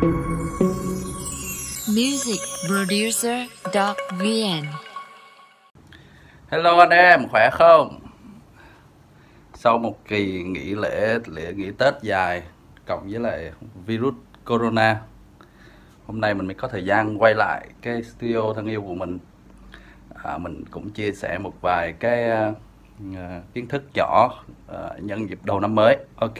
musicproducer.vn. Hello anh em, khỏe không? Sau một kỳ nghỉ Tết dài cộng với lại virus corona, hôm nay mình mới có thời gian quay lại cái studio thân yêu của mình. Mình cũng chia sẻ một vài cái kiến thức nhỏ nhân dịp đầu năm mới. Ok.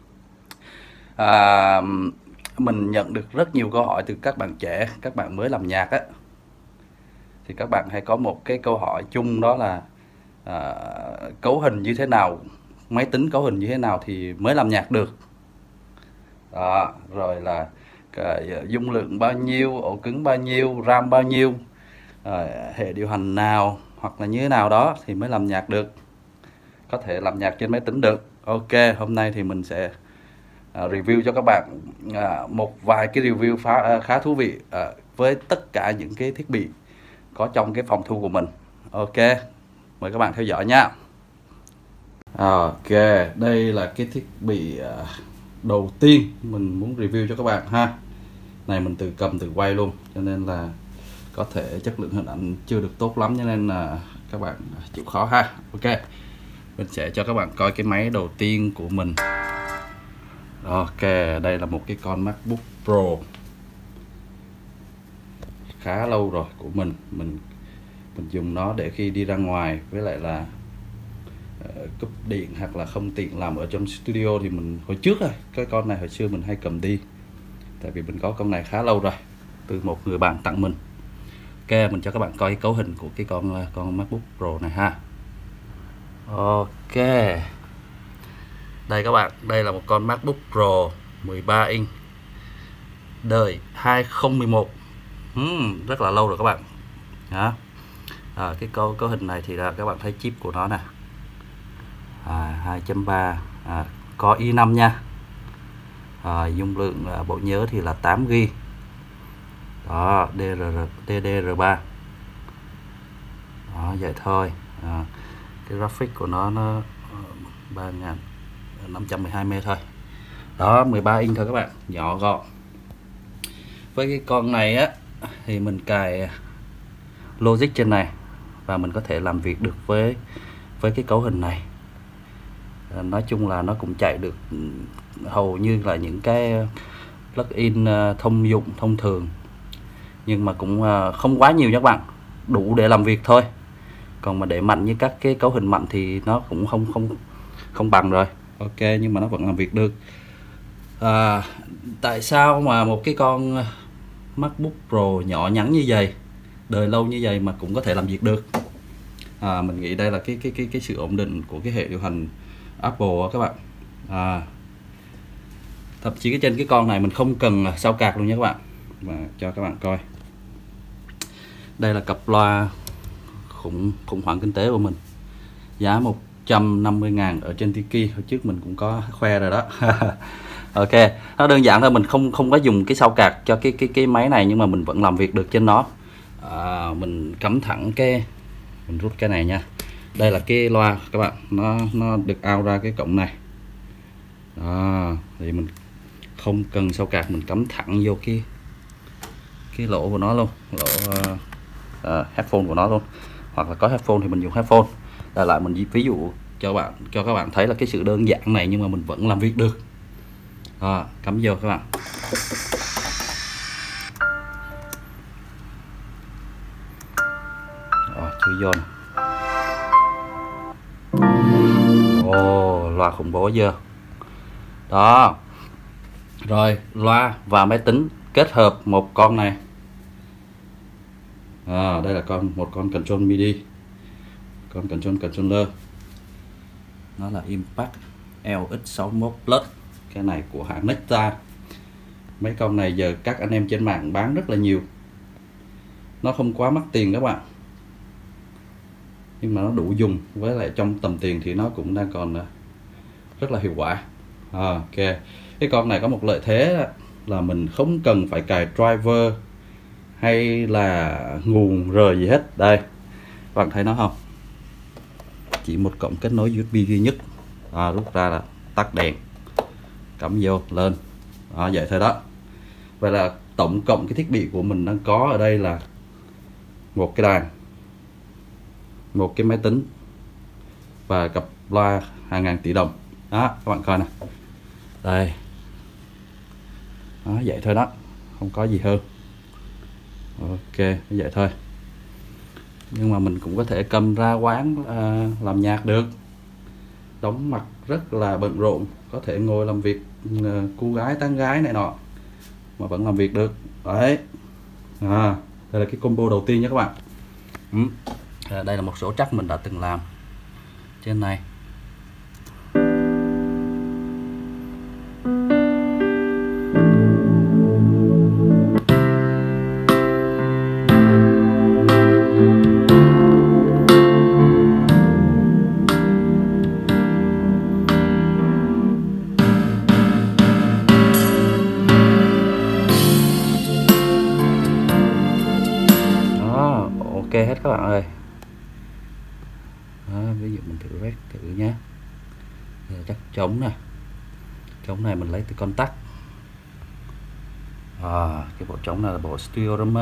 Mình nhận được rất nhiều câu hỏi từ các bạn trẻ, các bạn mới làm nhạc á, thì các bạn hay có một cái câu hỏi chung, đó là cấu hình như thế nào, máy tính cấu hình như thế nào thì mới làm nhạc được. Đó, rồi là dung lượng bao nhiêu, ổ cứng bao nhiêu, RAM bao nhiêu, hệ điều hành nào hoặc là như thế nào đó thì mới làm nhạc được, có thể làm nhạc trên máy tính được. Ok, hôm nay thì mình sẽ review cho các bạn một vài cái review khá thú vị với tất cả những cái thiết bị có trong cái phòng thu của mình. Ok, mời các bạn theo dõi nha. Ok, đây là cái thiết bị đầu tiên mình muốn review cho các bạn ha. Này mình cầm từ quay luôn, cho nên là có thể chất lượng hình ảnh chưa được tốt lắm, cho nên là các bạn chịu khó ha. Ok, mình sẽ cho các bạn coi cái máy đầu tiên của mình. Ok, đây là một cái con MacBook Pro khá lâu rồi của mình dùng nó để khi đi ra ngoài, với lại là cúp điện hoặc là không tiện làm ở trong studio thì mình hồi trước rồi, cái con này hồi xưa mình hay cầm đi, tại vì mình có con này khá lâu rồi, từ một người bạn tặng mình. Ok, mình cho các bạn coi cái cấu hình của cái con MacBook Pro này ha. Ok, đây các bạn, đây là một con MacBook Pro 13 inch đời 2011. Rất là lâu rồi các bạn. Đó. Cái cấu hình này thì là các bạn thấy chip của nó nè, 2.3 Core i5 nha. Dung lượng bộ nhớ thì là 8GB. Đó, DDR3. Đó, vậy thôi. Cái graphic của nó 3512M thôi. Đó, 13 inch thôi các bạn, nhỏ gọn. Với cái con này á thì mình cài Logic trên này và mình có thể làm việc được với cái cấu hình này. Nói chung là nó cũng chạy được hầu như là những cái plugin thông dụng thông thường, nhưng mà cũng không quá nhiều nha các bạn, đủ để làm việc thôi. Còn mà để mạnh như các cái cấu hình mạnh thì nó cũng không bằng rồi. Ok, nhưng mà nó vẫn làm việc được. Tại sao mà một cái con MacBook Pro nhỏ nhắn như vậy, đời lâu như vậy mà cũng có thể làm việc được? Mình nghĩ đây là cái sự ổn định của cái hệ điều hành Apple đó các bạn. Thậm chí cái trên cái con này mình không cần sao card luôn nha các bạn. Và cho các bạn coi, đây là cặp loa khủng hoảng kinh tế của mình, giá 150.000 ở trên Tiki, hồi trước mình cũng có khoe rồi đó. Ok, nó đơn giản thôi, mình không có dùng cái sao card cho cái máy này, nhưng mà mình vẫn làm việc được trên nó. Mình cắm thẳng mình rút cái này nha. Đây là cái loa các bạn, nó được out ra cái cổng này. Đó, thì mình không cần sao card, mình cắm thẳng vô cái lỗ của nó luôn, lỗ headphone của nó luôn, hoặc là có headphone thì mình dùng headphone. Đại lại mình ví dụ cho các bạn thấy là cái sự đơn giản này nhưng mà mình vẫn làm việc được. Cắm vô các bạn. Chưa vô nè. Loa khủng bố chưa? Đó. Rồi, loa và máy tính kết hợp một con này. Đây là một con control MIDI, con controller. Nó là Impact LX61 Plus. Cái này của hãng Nexta. Mấy con này giờ các anh em trên mạng bán rất là nhiều. Nó không quá mắc tiền các bạn, nhưng mà nó đủ dùng, với lại trong tầm tiền thì nó cũng đang còn rất là hiệu quả. Ok, cái con này có một lợi thế là mình không cần phải cài driver hay là nguồn rời gì hết. Đây, các bạn thấy nó không? Chỉ một cổng kết nối USB duy nhất. Rút ra là tắt đèn, cắm vô lên. Vậy thôi đó. Vậy là tổng cộng cái thiết bị của mình đang có ở đây là một cái đàn, một cái máy tính và cặp loa hàng ngàn tỷ đồng. Đó các bạn coi nè, đây đó, vậy thôi đó, không có gì hơn. Ok, vậy thôi. Nhưng mà mình cũng có thể cầm ra quán làm nhạc được, đóng mặt rất là bận rộn, có thể ngồi làm việc cô gái tán gái này nọ mà vẫn làm việc được đấy. Đây là cái combo đầu tiên nha các bạn. Đây là một số track mình đã từng làm trên này. Ok hết các bạn ơi. Đó, ví dụ mình thử rec thử nhé. Chắc trống nè, trống này mình lấy từ con tắc. Cái bộ trống này là bộ Studio Drummer.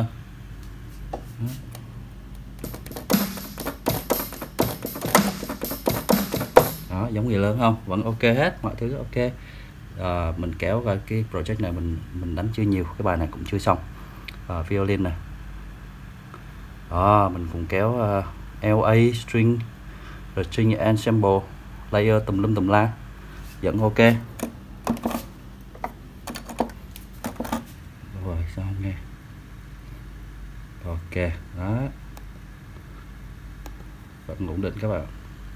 Đó, giống người lớn không? Vẫn ok hết, mọi thứ ok. Mình kéo vào cái project này mình đánh chưa nhiều, cái bài này cũng chưa xong. Violin này. Đó, mình cũng kéo LA string, rồi string ensemble, layer tùm lum tùm la, vẫn ok. Rồi sao không nghe? Ok, đó, vẫn ổn định các bạn.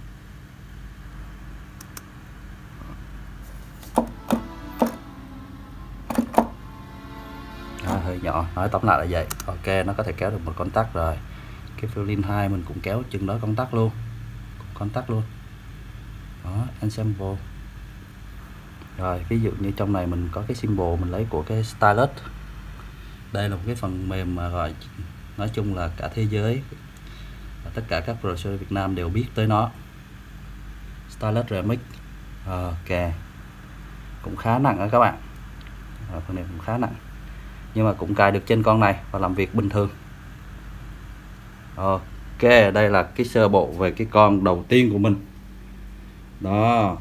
Hơi nhỏ, nói tóm lại là vậy. Ok, nó có thể kéo được một con tắc rồi. Cái violin 2 mình cũng kéo chừng đó con tắc luôn, đó, ensemble. Rồi ví dụ như trong này mình có cái symbol mình lấy của cái Stylus. Đây là một cái phần mềm mà gọi nói chung là cả thế giới và tất cả các producer Việt Nam đều biết tới nó, Stylus Remix. Ok, cũng khá nặng đó các bạn. Phần này cũng khá nặng nhưng mà cũng cài được trên con này và làm việc bình thường. Ok, đây là cái sơ bộ về cái con đầu tiên của mình. Đó,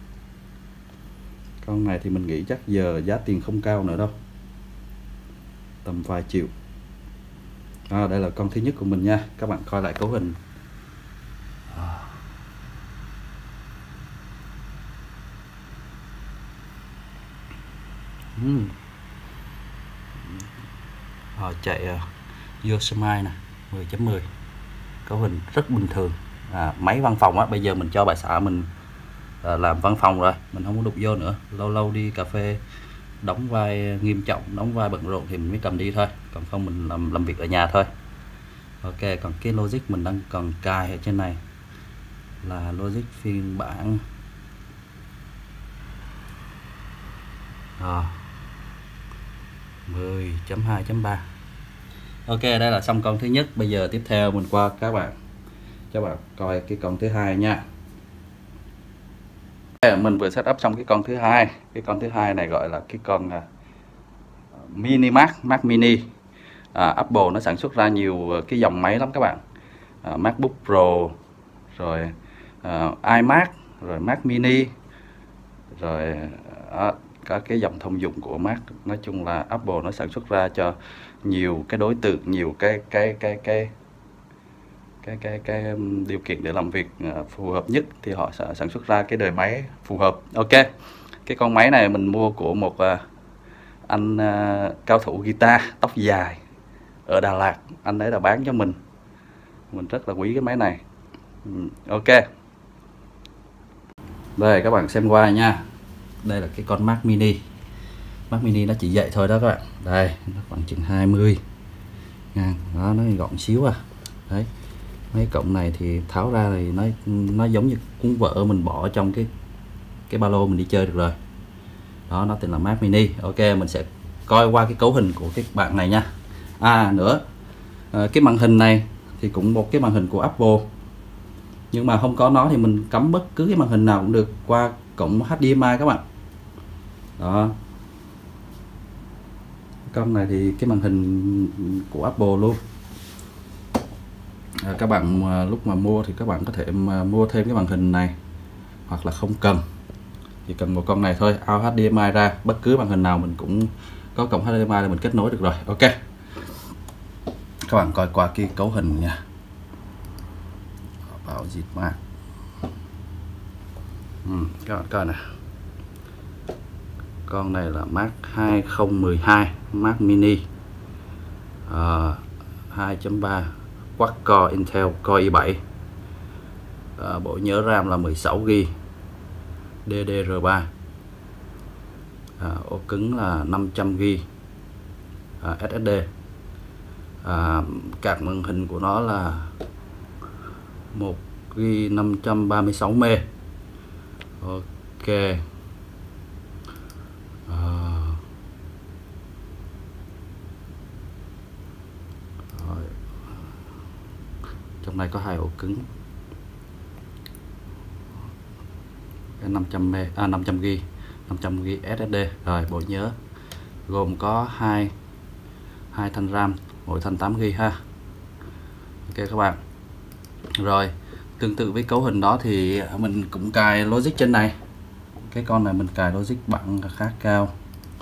con này thì mình nghĩ chắc giờ giá tiền không cao nữa đâu, tầm vài triệu. Đây là con thứ nhất của mình nha, các bạn coi lại cấu hình. Chạy Yosemite nè, 10.10, cấu hình rất bình thường. Máy văn phòng á, bây giờ mình cho bà xã mình làm văn phòng rồi, mình không có đụng vô nữa. Lâu lâu đi cà phê đóng vai nghiêm trọng, đóng vai bận rộn thì mình mới cầm đi thôi, còn không mình làm việc ở nhà thôi. Ok, còn cái Logic mình đang còn cài ở trên này là Logic phiên bản 10.2.3. Ok, đây là xong con thứ nhất. Bây giờ tiếp theo mình qua các bạn cho bạn coi cái con thứ hai nha. Mình vừa setup xong cái con thứ hai. Cái con thứ hai này gọi là cái con Mini Mac Mini. Apple nó sản xuất ra nhiều cái dòng máy lắm các bạn. MacBook Pro, rồi iMac, rồi Mac Mini, rồi các cái dòng thông dụng của Mac. Nói chung là Apple nó sản xuất ra cho nhiều cái đối tượng, nhiều cái điều kiện để làm việc phù hợp nhất thì họ sẽ sản xuất ra cái đời máy phù hợp. Ok, cái con máy này mình mua của một anh cao thủ guitar tóc dài ở Đà Lạt. Anh ấy đã bán cho mình rất là quý cái máy này. Ok, đây các bạn xem qua nha. Đây là cái con Mac Mini. Mac Mini nó chỉ vậy thôi đó các bạn. Đây, nó khoảng chừng 20 ngàn. Đó, nó gọn xíu à. Đấy, mấy cọng này thì tháo ra thì nó giống như cuốn vở mình bỏ trong cái ba lô mình đi chơi được rồi. Đó, nó tên là Mac Mini. Ok, mình sẽ coi qua cái cấu hình của cái bạn này nha. Nữa, cái màn hình này thì cũng một cái màn hình của Apple, nhưng mà không có nó thì mình cắm bất cứ cái màn hình nào cũng được qua cổng HDMI các bạn. Đó, Con này thì cái màn hình của Apple luôn. Các bạn lúc mà mua thì các bạn có thể mua thêm cái màn hình này, hoặc là không cần, chỉ cần một con này thôi, out HDMI ra, bất cứ màn hình nào mình cũng có cổng HDMI là mình kết nối được rồi. Ok, các bạn coi qua cái cấu hình nha. Bảo dịt mát. Các bạn coi nè, con này là Mac 2012, Mac mini 2.3 quad-core Intel Core i7, bộ nhớ RAM là 16GB DDR3, ổ cứng là 500GB SSD, card màn hình của nó là 1GB 536M. Ok, rồi. Trong này có 2 ổ cứng 500GB 500GB SSD. Rồi bộ nhớ gồm có hai thanh RAM, mỗi thanh 8GB ha. Ok các bạn. Rồi tương tự với cấu hình đó thì mình cũng cài logic trên này. Cái con này mình cài logic bản khá cao.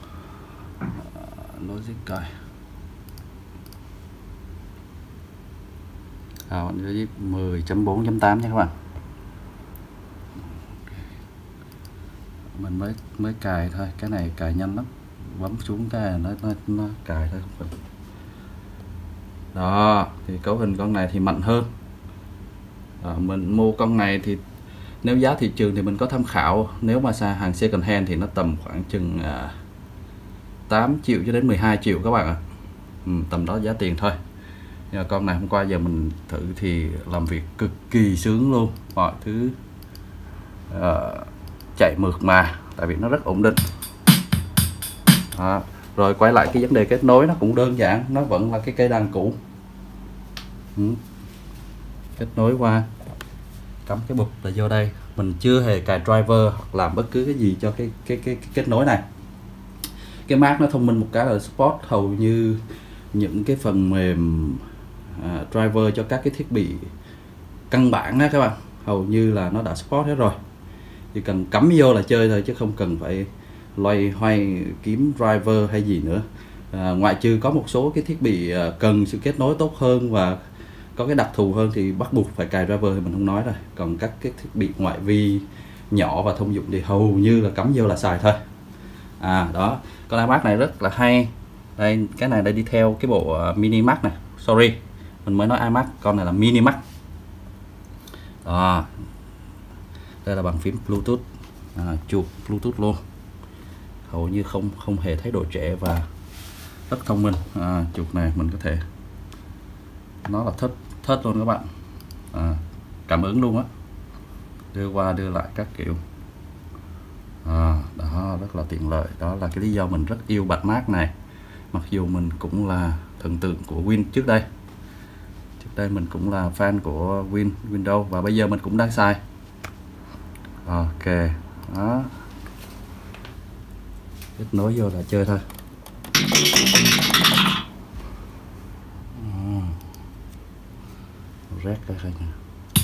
Logic coi. Logic 10.4.8 nha các bạn. Mình mới cài thôi, cái này cài nhanh lắm, bấm xuống cái nó cài thôi, không cần. Đó thì cấu hình con này thì mạnh hơn. Mình mua con này thì nếu giá thị trường thì mình có tham khảo, nếu mà xa hàng second hand thì nó tầm khoảng chừng 8 triệu cho đến 12 triệu các bạn ạ. Tầm đó giá tiền thôi. Nhưng mà con này hôm qua giờ mình thử thì làm việc cực kỳ sướng luôn, mọi thứ chạy mượt mà, tại vì nó rất ổn định. Rồi quay lại cái vấn đề kết nối, nó cũng đơn giản, nó vẫn là cái cây đàn cũ. Kết nối qua cắm cái bụp là vô đây, mình chưa hề cài driver hoặc làm bất cứ cái gì cho cái kết nối này. Cái Mac nó thông minh một cái là support hầu như những cái phần mềm driver cho các cái thiết bị căn bản á các bạn, hầu như là nó đã support hết rồi, chỉ cần cắm vô là chơi thôi, chứ không cần phải loay hoay kiếm driver hay gì nữa. Ngoại trừ có một số cái thiết bị cần sự kết nối tốt hơn và có cái đặc thù hơn thì bắt buộc phải cài driver thì mình không nói rồi. Còn các cái thiết bị ngoại vi nhỏ và thông dụng thì hầu như là cắm vô là xài thôi. Đó, con iMac này rất là hay. Đây, cái này đây đi theo cái bộ mini Mac này. Sorry, mình mới nói iMac, con này là mini Mac. Đó, đây là bàn phím Bluetooth, chuột Bluetooth luôn, hầu như không hề thấy độ trễ và rất thông minh. Chuột này mình có thể, nó là thớt luôn các bạn, cảm ứng luôn á, đưa qua đưa lại các kiểu. Đó rất là tiện lợi. Đó là cái lý do mình rất yêu bản Mac này, mặc dù mình cũng là thần tượng của Win trước đây. Mình cũng là fan của Windows và bây giờ mình cũng đang xài. Ok, đó, kết nối vô là chơi thôi. Rét ra thôi nha.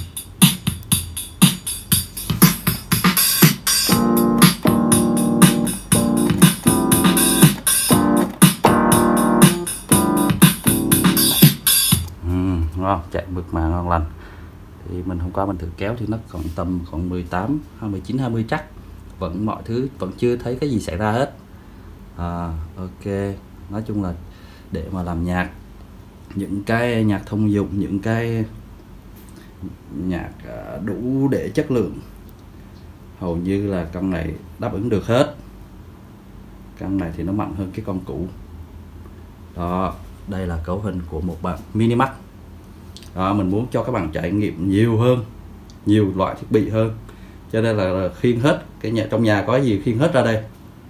Ngon, chạy mượt mà ngon lành. Thì mình hôm qua mình thử kéo thì nó còn tầm khoảng 18, 19, 20 chắc. Vẫn mọi thứ vẫn chưa thấy cái gì xảy ra hết. Ok, nói chung là để mà làm nhạc, những cái nhạc thông dụng, những cái nhạc đủ để chất lượng, hầu như là con này đáp ứng được hết. Con này thì nó mạnh hơn cái con cũ. Đó, đây là cấu hình của một bản mini Mac. Mình muốn cho các bạn trải nghiệm nhiều hơn, nhiều loại thiết bị hơn, cho nên là khiêng hết cái nhà, trong nhà có gì khiêng hết ra đây.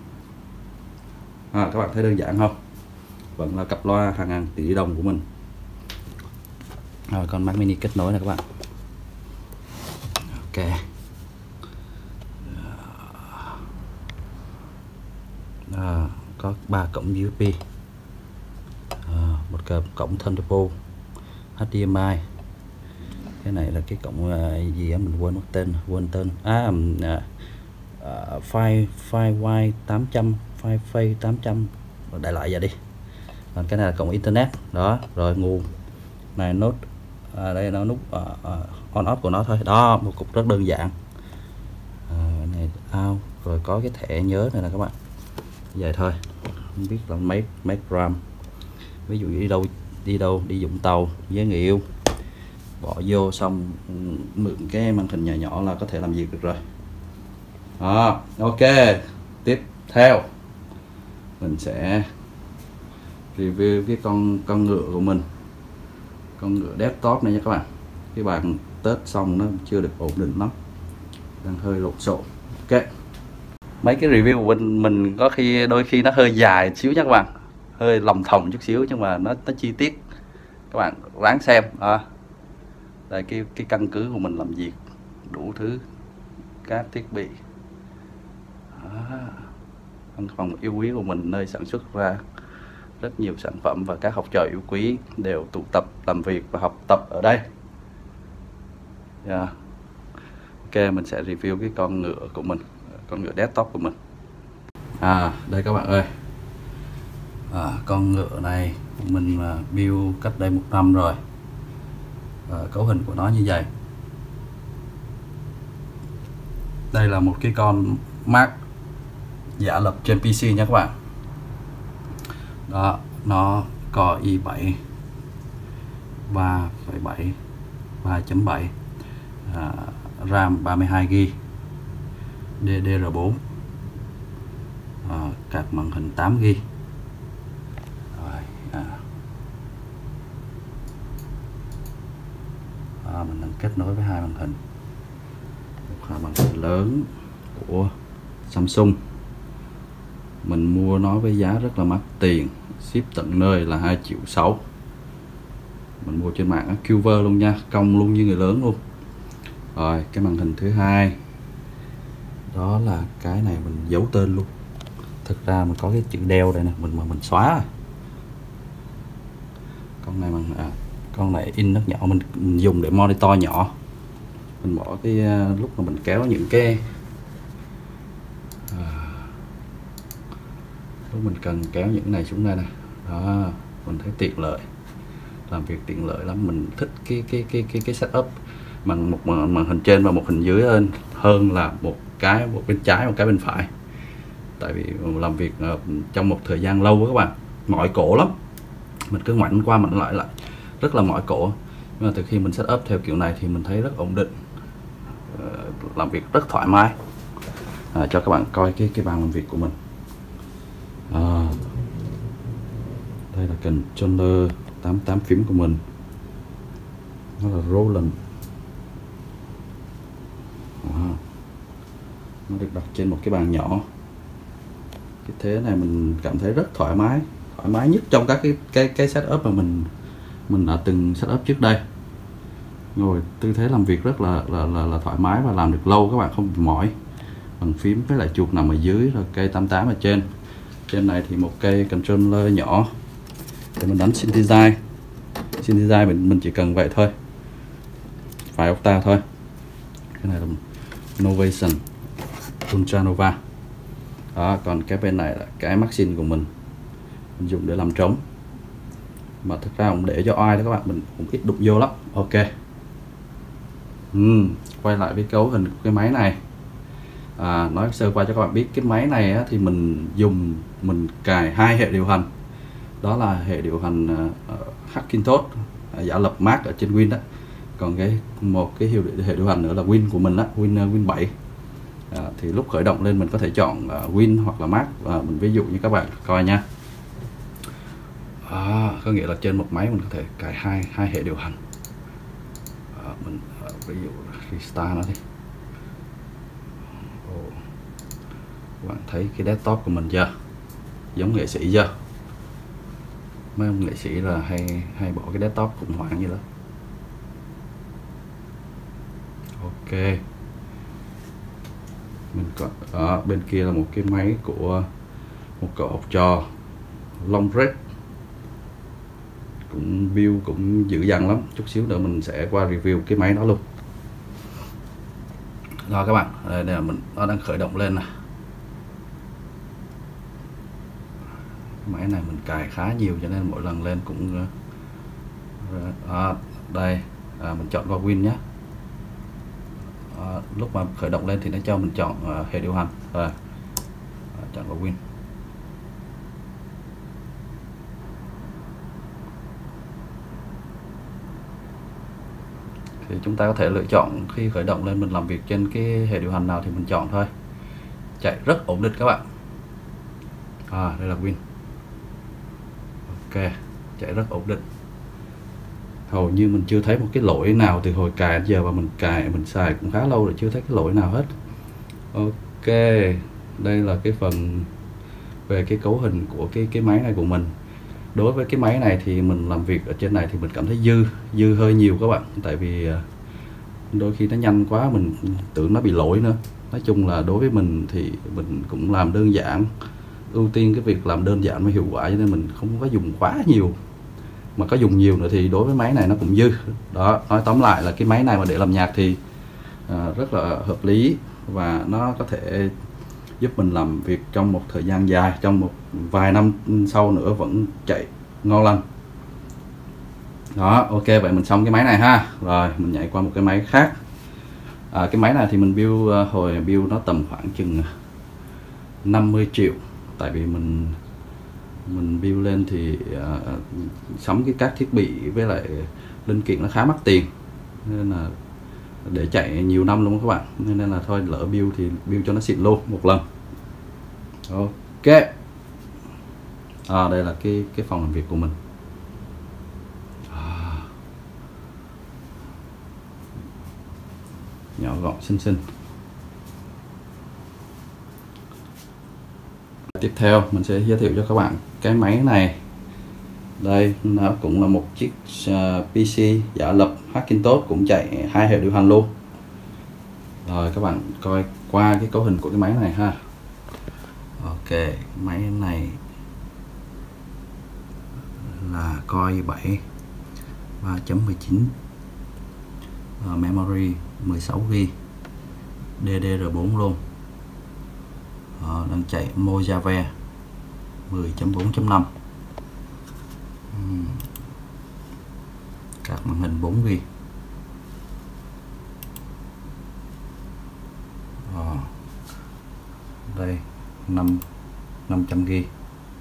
Các bạn thấy đơn giản không? Vẫn là cặp loa hàng ngàn tỷ đồng của mình. Rồi con Mac mini kết nối này các bạn. Ok, có 3 cổng USB. một cổng Thunderbolt HDMI. Cái này là cái cổng gì á, mình quên tên. Firewire 800, Firewire 800, đại loại vậy đi. Còn cái này là cổng internet đó. Rồi nguồn này, nút đây nó nút on off của nó thôi đó, một cục rất đơn giản. Này out, rồi có cái thẻ nhớ này nè các bạn, vậy thôi, không biết là mấy gram. Ví dụ đi dụng tàu với người yêu, bỏ vô xong mượn cái màn hình nhỏ nhỏ là có thể làm việc được rồi. Ok, tiếp theo mình sẽ review cái con ngựa của mình, con ngựa desktop này nha các bạn. Cái bàn test xong nó chưa được ổn định lắm, đang hơi lộn xộn. Ok, mấy cái review của mình có khi đôi khi nó hơi dài xíu nha các bạn, hơi lòng thòng chút xíu, nhưng mà nó chi tiết, các bạn ráng xem. Đây cái căn cứ của mình làm việc, đủ thứ các thiết bị. Văn phòng yêu quý của mình, nơi sản xuất ra rất nhiều sản phẩm và các học trò yêu quý đều tụ tập làm việc và học tập ở đây. Ok, mình sẽ review cái con ngựa của mình, con ngựa desktop của mình. Đây các bạn ơi, con ngựa này mình build cách đây 1 năm rồi. Cấu hình của nó như vậy. Đây là một cái con Mac giả lập trên PC nha các bạn. Đó, nó Core i7 3,7 3.7, RAM 32GB, DDR4, card màn hình 8GB. Mình đang kết nối với hai màn hình. Một màn hình lớn của Samsung, mình mua nó với giá rất là mắc tiền, ship tận nơi là 2,6 triệu. Mình mua trên mạng Qver luôn nha, công luôn như người lớn luôn. Rồi cái màn hình thứ hai, đó là cái này mình giấu tên luôn. Thực ra mình có cái chữ Dell đây nè, mình xóa rồi. Con này in rất nhỏ, mình dùng để monitor nhỏ. Mình bỏ cái lúc mà mình kéo những cái lúc mình cần kéo những này xuống đây nè, đó mình thấy tiện lợi, làm việc tiện lợi lắm. Mình thích cái setup bằng một màn hình trên và một hình dưới hơn là một bên trái một cái bên phải. Tại vì làm việc trong một thời gian lâu các bạn, mỏi cổ lắm, mình cứ ngoảnh qua ngoảnh lại rất là mỏi cổ. Nhưng mà từ khi mình setup theo kiểu này thì mình thấy rất ổn định, làm việc rất thoải mái. Cho các bạn coi cái bàn làm việc của mình. Đây là controller 88 phím của mình, nó là Roland. Nó được đặt trên một cái bàn nhỏ. Cái thế này mình cảm thấy rất thoải mái nhất trong các cái setup mà mình đã từng setup trước đây. Ngồi tư thế làm việc rất là thoải mái và làm được lâu, các bạn không bị mỏi. Bàn phím với lại chuột nằm ở dưới, rồi cây 88 ở trên. Trên này thì một cây controller nhỏ để mình đánh synthesize. Mình chỉ cần vậy thôi, vài octave thôi. Cái này là Novation Ultranova. Đó, còn cái bên này là cái Maxine của mình dùng để làm trống, mà thực ra cũng để cho oai đó các bạn, mình cũng ít đụng vô lắm. Ok, quay lại với cấu hình của cái máy này. Nói sơ qua cho các bạn biết, cái máy này thì mình cài 2 hệ điều hành. Đó là hệ điều hành Hackintosh giả lập Mac ở trên Win đó. Còn một cái hệ điều hành nữa là Win của mình đó, Win 7. Thì lúc khởi động lên mình có thể chọn Win hoặc là Mac. Mình ví dụ như các bạn coi nha. Có nghĩa là trên một máy mình có thể cài hai hệ điều hành. Mình ví dụ restart nó đi. Các bạn thấy cái desktop của mình chưa, giống nghệ sĩ chưa? Mấy ông nghệ sĩ là hay bỏ cái desktop khủng hoảng như đó. Ok, mình có bên kia là một cái máy của một cậu học trò Longred. cũng view cũng dữ dằn lắm. Chút xíu nữa mình sẽ qua review cái máy đó luôn. Rồi các bạn, đây là nó đang khởi động lên nè. Máy này mình cài khá nhiều cho nên mỗi lần lên cũng đây mình chọn qua Win nhé. Lúc mà khởi động lên thì nó cho mình chọn hệ điều hành rồi, chọn qua Win. Thì chúng ta có thể lựa chọn khi khởi động lên mình làm việc trên cái hệ điều hành nào thì mình chọn thôi. Chạy rất ổn định các bạn. Đây là Win. Ok, chạy rất ổn định. Hầu như mình chưa thấy một cái lỗi nào từ hồi cài đến giờ, và mình xài cũng khá lâu rồi chưa thấy cái lỗi nào hết. Ok, đây là cái phần về cái cấu hình của cái máy này của mình. Đối với cái máy này thì mình làm việc ở trên này thì mình cảm thấy dư hơi nhiều các bạn, tại vì đôi khi nó nhanh quá mình tưởng nó bị lỗi nữa. Nói chung là đối với mình thì mình cũng làm đơn giản, ưu tiên cái việc làm đơn giản và hiệu quả, cho nên mình không có dùng quá nhiều. Mà có dùng nhiều nữa thì đối với máy này nó cũng dư. Đó, nói tóm lại là cái máy này mà để làm nhạc thì rất là hợp lý, và nó có thể giúp mình làm việc trong một thời gian dài, trong một vài năm sau nữa vẫn chạy ngon lành. Đó, ok, vậy mình xong cái máy này ha. Rồi mình nhảy qua một cái máy khác. Cái máy này thì mình build hồi build nó tầm khoảng chừng 50 triệu. Tại vì mình build lên thì sắm các thiết bị với lại linh kiện nó khá mắc tiền, nên là để chạy nhiều năm luôn các bạn, nên là thôi lỡ build thì build cho nó xịn luôn một lần. Ok, đây là cái phòng làm việc của mình. Nhỏ gọn xinh xinh. Tiếp theo mình sẽ giới thiệu cho các bạn cái máy này. Đây, nó cũng là một chiếc PC giả lập Hackintosh, cũng chạy 2 hệ điều hành luôn. Rồi các bạn coi qua cái cấu hình của cái máy này ha. Ok, máy này là Core i7 3.19, memory 16GB, DDR4 luôn. Đang chạy Mojave 10.4.5, các màn hình 4GB. Đây 500GB,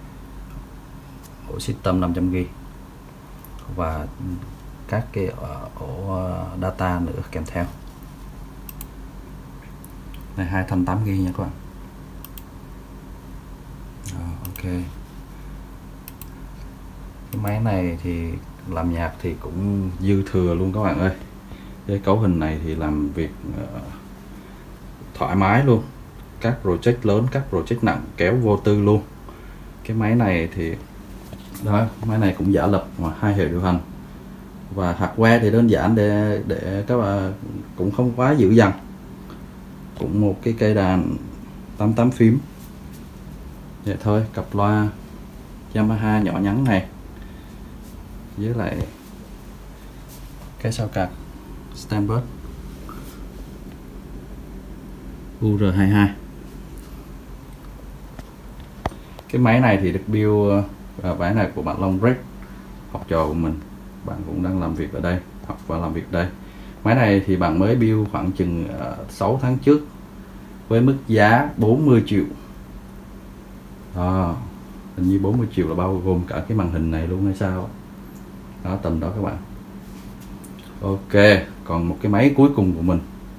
ổ system 500GB, và các cái ổ data nữa kèm theo. Đây 208GB nha các bạn. Ok, cái máy này thì làm nhạc thì cũng dư thừa luôn các bạn ơi. Cái cấu hình này thì làm việc thoải mái luôn, các project lớn, các project nặng kéo vô tư luôn. Cái máy này thì đó, máy này cũng giả lập mà 2 hệ điều hành, và hardware thì đơn giản để các bạn, cũng không quá dữ dằn. Cũng một cái cây đàn 88 phím vậy thôi, cặp loa Yamaha nhỏ nhắn này, với lại cái sao card Steinberg UR22. Cái máy này thì được build, máy này của bạn Long Break, học trò của mình. Bạn cũng đang làm việc ở đây, học và làm việc ở đây. Máy này thì bạn mới build khoảng chừng 6 tháng trước với mức giá 40 triệu. Hình như 40 triệu là bao gồm cả cái màn hình này luôn hay sao đó, tầm đó các bạn. Ok, còn một cái máy cuối cùng của mình.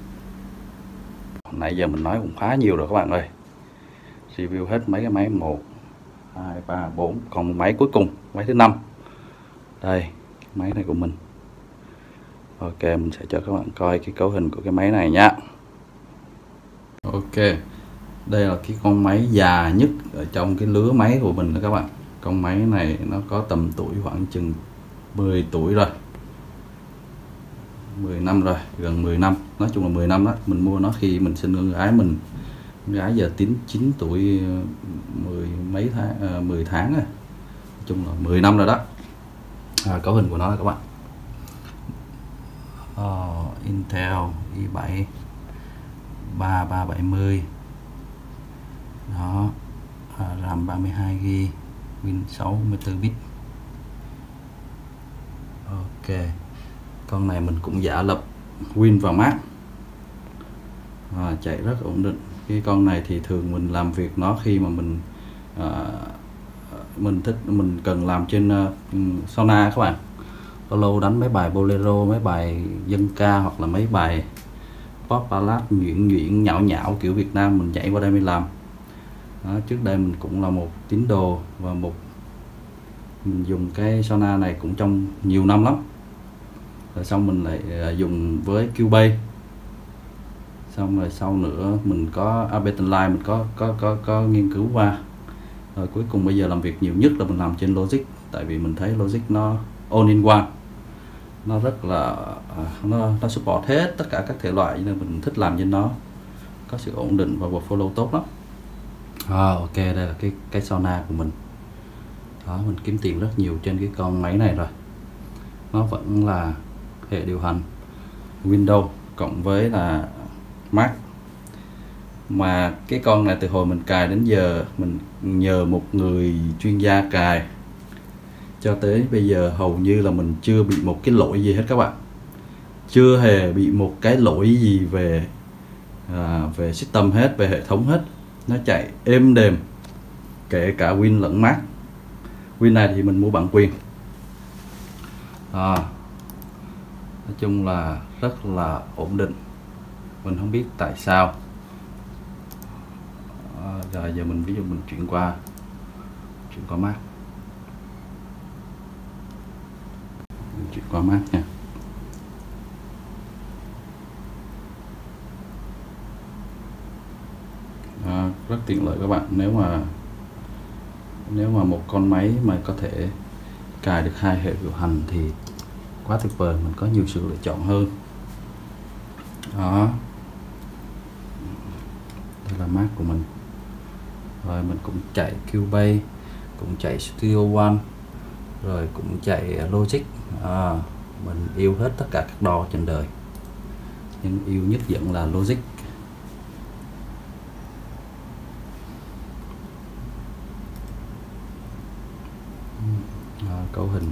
Nãy giờ mình nói cũng khá nhiều rồi các bạn ơi, review hết mấy cái máy 1, 2, 3, 4, còn một máy cuối cùng, máy thứ 5. Đây, máy này của mình. Ok, mình sẽ cho các bạn coi cái cấu hình của cái máy này nhá. Ok, đây là cái con máy già nhất ở trong cái lứa máy của mình đó các bạn. Con máy này nó có tầm tuổi khoảng chừng 10 tuổi rồi, 10 năm rồi, gần 10 năm, nói chung là 10 năm đó. Mình mua nó khi mình sinh con gái mình, con gái giờ 9 tuổi 10 mấy tháng, 10 tháng rồi. Nói chung là 10 năm rồi đó. Cấu hình của nó các bạn. Intel i7 3370 đó, RAM 32GB, Win 64 bit. Ok, con này mình cũng giả lập Win và Mac, chạy rất ổn định. Cái con này thì thường mình làm việc nó khi mà mình cần làm trên Sauna các bạn. Lâu đánh mấy bài bolero, mấy bài dân ca hoặc là mấy bài pop ballad nhuyễn nhão nhão kiểu Việt Nam, mình nhảy qua đây mình làm đó. Trước đây mình cũng là một tín đồ và mình dùng cái Sauna này cũng trong nhiều năm lắm, rồi xong mình lại dùng với Cubase, xong rồi sau nữa mình có Ableton Live, mình có nghiên cứu qua, rồi cuối cùng bây giờ làm việc nhiều nhất là mình làm trên Logic, tại vì mình thấy Logic nó all in one, nó rất là nó support hết tất cả các thể loại, nên mình thích làm trên nó, có sự ổn định và workflow tốt lắm. Ok, đây là cái Sauna của mình đó. Mình kiếm tiền rất nhiều trên cái con máy này rồi. Nó vẫn là hệ điều hành Windows cộng với là Mac, mà cái con này từ hồi mình cài đến giờ mình nhờ một người chuyên gia cài, cho tới bây giờ hầu như là mình chưa bị một cái lỗi gì hết các bạn, chưa hề bị một cái lỗi gì về system hết, về hệ thống hết. Nó chạy êm đềm kể cả Win lẫn Mac. Win này thì mình mua bản quyền, nói chung là rất là ổn định, mình không biết tại sao. Rồi giờ mình ví dụ mình chuyển qua Mac, chuyển qua Mac nha. Rất tiện lợi các bạn. Nếu mà một con máy mà có thể cài được hai hệ điều hành thì quá tuyệt vời, mình có nhiều sự lựa chọn hơn đó. Đây là Mac của mình, rồi mình cũng chạy Cubase, cũng chạy Studio One, rồi cũng chạy Logic. Mình yêu hết tất cả các đo trên đời, nhưng yêu nhất vẫn là Logic. Cấu hình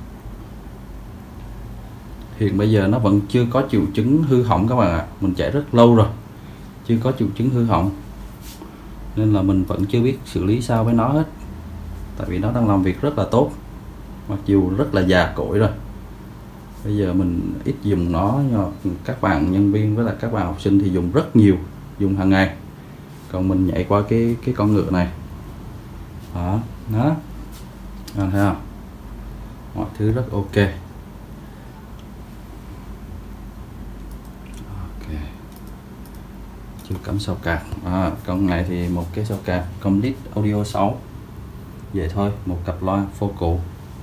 hiện bây giờ nó vẫn chưa có triệu chứng hư hỏng các bạn ạ. Mình chạy rất lâu rồi chưa có triệu chứng hư hỏng, nên là mình vẫn chưa biết xử lý sao với nó hết, tại vì nó đang làm việc rất là tốt, mặc dù rất là già cỗi rồi. Bây giờ mình ít dùng nó, nhưng các bạn nhân viên với lại các bạn học sinh thì dùng rất nhiều, dùng hàng ngày. Còn mình nhảy qua cái con ngựa này đó, thấy không, mọi thứ rất ok. Chưa cắm sao card. Con này thì một cái sao card Complete Audio 6 vậy thôi, một cặp loa focal.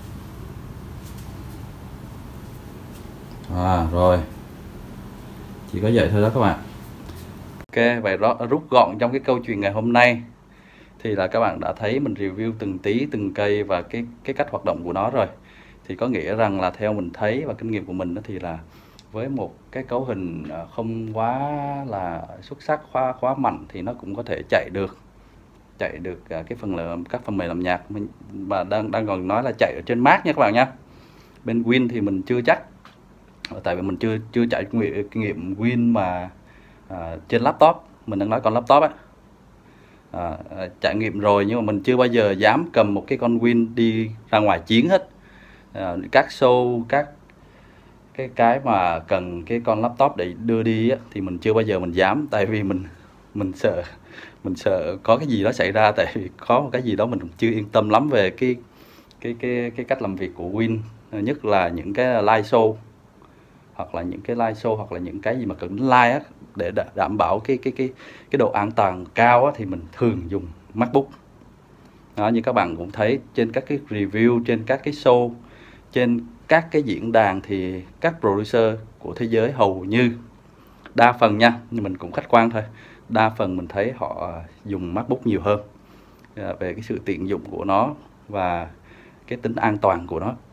Rồi chỉ có vậy thôi đó các bạn. Ok, vậy đó, rút gọn trong cái câu chuyện ngày hôm nay thì là các bạn đã thấy mình review từng tí từng cây và cái cách hoạt động của nó rồi. Thì có nghĩa rằng là theo mình thấy và kinh nghiệm của mình đó, thì là với một cái cấu hình không quá là xuất sắc, quá mạnh, thì nó cũng có thể chạy được cái các phần mềm làm nhạc. Và đang còn nói là chạy ở trên Mac nha các bạn nha. Bên Win thì mình chưa chắc, tại vì mình chưa trải nghiệm Win mà trên laptop. Mình đang nói con laptop á, trải nghiệm rồi nhưng mà mình chưa bao giờ dám cầm một cái con Win đi ra ngoài chiến hết. Các show, các cái mà cần cái con laptop để đưa đi á, thì mình chưa bao giờ mình dám, tại vì mình sợ có cái gì đó xảy ra, tại vì có một cái gì đó mình chưa yên tâm lắm về cái cách làm việc của Win, nhất là những cái live show hoặc là những cái gì mà cần live á, để đảm bảo cái độ an toàn cao á, thì mình thường dùng MacBook đó. Như các bạn cũng thấy trên các cái review, trên các cái show, trên các cái diễn đàn, thì các producer của thế giới hầu như đa phần nha, nhưng mình cũng khách quan thôi, đa phần mình thấy họ dùng MacBook nhiều hơn về cái sự tiện dụng của nó và cái tính an toàn của nó.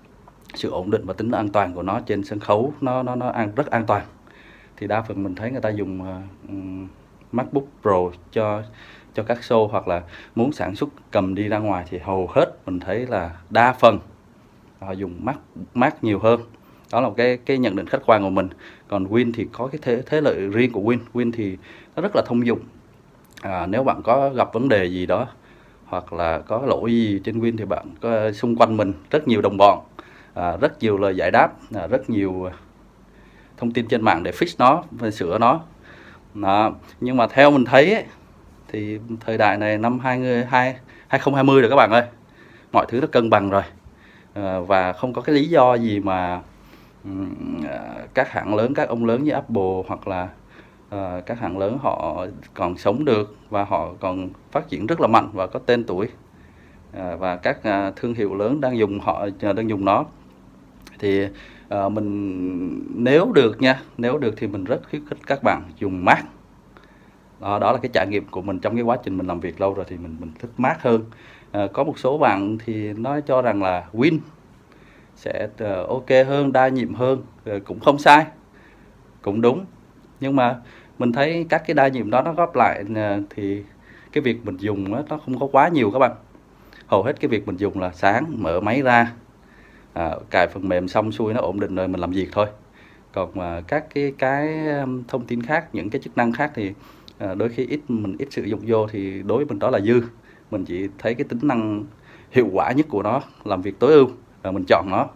sự ổn định và tính an toàn của nó trên sân khấu nó rất an toàn. Thì đa phần mình thấy người ta dùng MacBook Pro cho các show, hoặc là muốn sản xuất cầm đi ra ngoài thì hầu hết mình thấy là đa phần họ dùng Mac nhiều hơn. Đó là cái nhận định khách quan của mình. Còn Win thì có cái thế lợi riêng của Win thì nó rất là thông dụng. Nếu bạn có gặp vấn đề gì đó hoặc là có lỗi gì trên Win thì bạn có xung quanh mình rất nhiều đồng bọn, rất nhiều lời giải đáp, rất nhiều thông tin trên mạng để fix nó và sửa nó. Nhưng mà theo mình thấy ấy, thì thời đại này năm 2020 rồi các bạn ơi, mọi thứ nó cân bằng rồi, và không có cái lý do gì mà các hãng lớn, các ông lớn như Apple hoặc là các hãng lớn họ còn sống được và họ còn phát triển rất là mạnh và có tên tuổi, và các thương hiệu lớn đang dùng nó. Thì mình nếu được thì mình rất khuyến khích các bạn dùng Mac. Đó là cái trải nghiệm của mình trong cái quá trình mình làm việc lâu rồi, thì mình thích Mac hơn. Có một số bạn thì nói cho rằng là Win sẽ ok hơn, đa nhiệm hơn, cũng không sai, cũng đúng. Nhưng mà mình thấy các cái đa nhiệm đó nó góp lại thì cái việc mình dùng nó không có quá nhiều các bạn. Hầu hết cái việc mình dùng là sáng mở máy ra, cài phần mềm xong xuôi nó ổn định rồi mình làm việc thôi. Còn mà các cái thông tin khác, những cái chức năng khác thì đôi khi mình ít sử dụng vô thì đối với mình đó là dư. Mình chỉ thấy cái tính năng hiệu quả nhất của nó, làm việc tối ưu và mình chọn nó.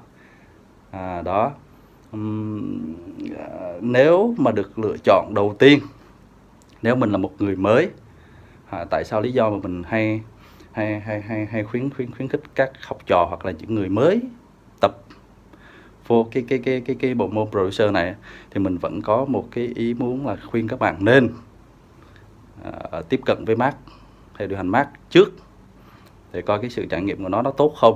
Nếu mà được lựa chọn đầu tiên, nếu mình là một người mới, tại sao lý do mà mình hay khuyến khích các học trò hoặc là những người mới tập vô cái bộ môn producer này, thì mình vẫn có một cái ý muốn là khuyên các bạn nên tiếp cận với Mac, hay điều hành Mac trước để coi cái sự trải nghiệm của nó tốt không,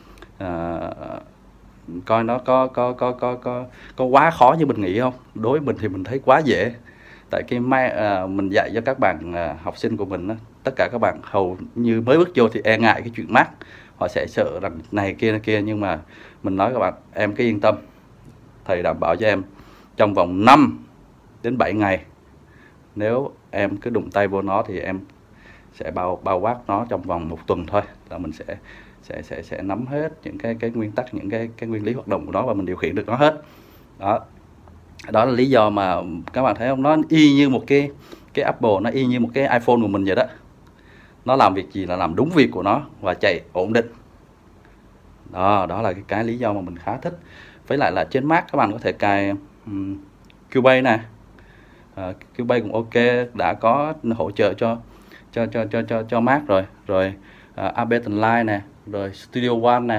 coi nó có quá khó như mình nghĩ không. Đối với mình thì mình thấy quá dễ. Tại mình dạy cho các bạn học sinh của mình, tất cả các bạn hầu như mới bước vô thì e ngại cái chuyện Mac, họ sẽ sợ rằng này kia. Nhưng mà mình nói các bạn, em cứ yên tâm, thầy đảm bảo cho em trong vòng 5 đến 7 ngày, nếu em cứ đụng tay vô nó thì em sẽ bao quát nó trong vòng 1 tuần thôi, là mình sẽ nắm hết những cái nguyên tắc, những cái nguyên lý hoạt động của nó, và mình điều khiển được nó hết. Đó là lý do mà các bạn thấy không, nó y như một cái Apple, nó y như một cái iPhone của mình vậy đó. Nó làm việc gì là làm đúng việc của nó và chạy ổn định. Đó là cái lý do mà mình khá thích. Với lại là trên Mac các bạn có thể cài Cubase nè, Cubase cũng ok, đã có hỗ trợ cho Mac rồi Ableton Live nè, rồi Studio One nè,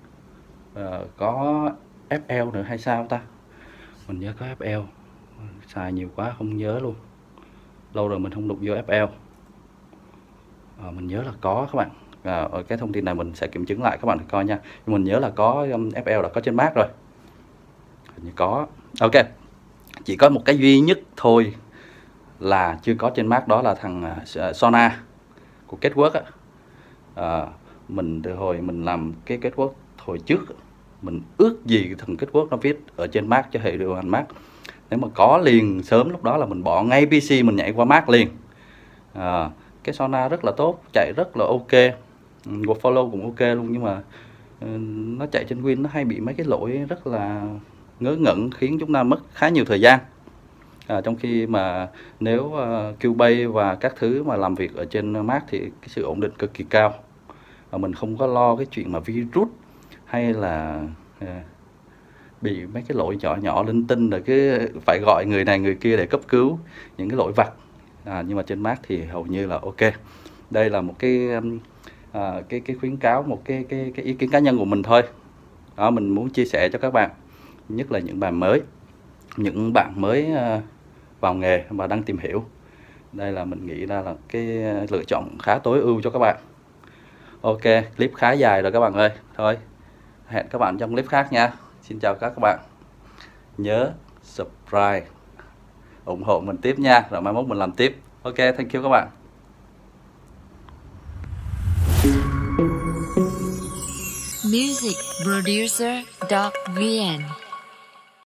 có FL nữa hay sao ta, mình nhớ có FL, xài nhiều quá không nhớ luôn, lâu rồi mình không đụng vô FL. Mình nhớ là có các bạn. Cái thông tin này mình sẽ kiểm chứng lại các bạn coi nha. Nhưng mình nhớ là có FL là có trên Mac rồi, hình như có. Ok, chỉ có một cái duy nhất thôi là chưa có trên Mac, đó là thằng Sonar của Catwork á. Mình từ hồi mình làm cái Catwork hồi trước, mình ước gì thằng Catwork nó viết ở trên Mac cho hệ điều hành Mac. Nếu mà có liền sớm lúc đó là mình bỏ ngay PC, mình nhảy qua Mac liền. Cái Sonar rất là tốt, chạy rất là ok, workflow cũng ok luôn, nhưng mà nó chạy trên Win nó hay bị mấy cái lỗi rất là ngớ ngẩn, khiến chúng ta mất khá nhiều thời gian. Trong khi mà nếu Cubase và các thứ mà làm việc ở trên Mac thì cái sự ổn định cực kỳ cao, và mình không có lo cái chuyện mà virus hay là bị mấy cái lỗi nhỏ linh tinh rồi cứ phải gọi người này người kia để cấp cứu những cái lỗi vặt. Nhưng mà trên Mac thì hầu như là ok. Đây là một cái khuyến cáo, một cái ý kiến cá nhân của mình thôi. Mình muốn chia sẻ cho các bạn, nhất là những bạn mới vào nghề và đang tìm hiểu. Đây là mình nghĩ là cái lựa chọn khá tối ưu cho các bạn. Ok, clip khá dài rồi các bạn ơi. Thôi, hẹn các bạn trong clip khác nha. Xin chào các bạn. Nhớ subscribe, ủng hộ mình tiếp nha, rồi mai mốt mình làm tiếp. Ok, thank you các bạn. Music Producer.vn